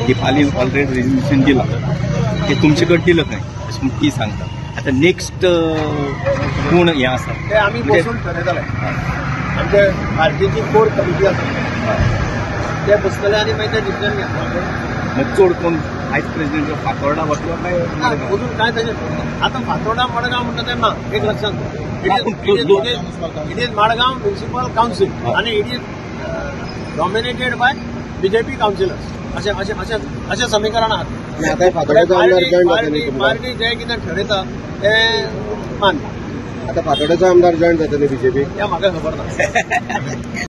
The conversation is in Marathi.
दिपाली ऑलरेडी रेजिग्नेशन दिलं ते तुमच्याकडे दिलं काय अशें ती सांगता आता नेक्स्ट कोण हे आसा ते आमी बसून ठरयतले आमचे पार्टीची कोर कमिटी आसा ते बसतले आनी मागीर ते डिसिजन घेतले मग चड कोण व्हायस प्रेसिडेंट फातोर्डा वतलो काय अजून काय ताचें आतां फातोर्डा मडगांव म्हणटा तें ना एक लक्षांत it is Madgaon municipal council आनी it is dominated by BJP councillors अशें समीकरण आहात पार्टी जे कितें ठरयता तें मान्य आता फातोर्ड्याचो आमदार जॉईन जातले बीजेपी हें म्हाका खबर ना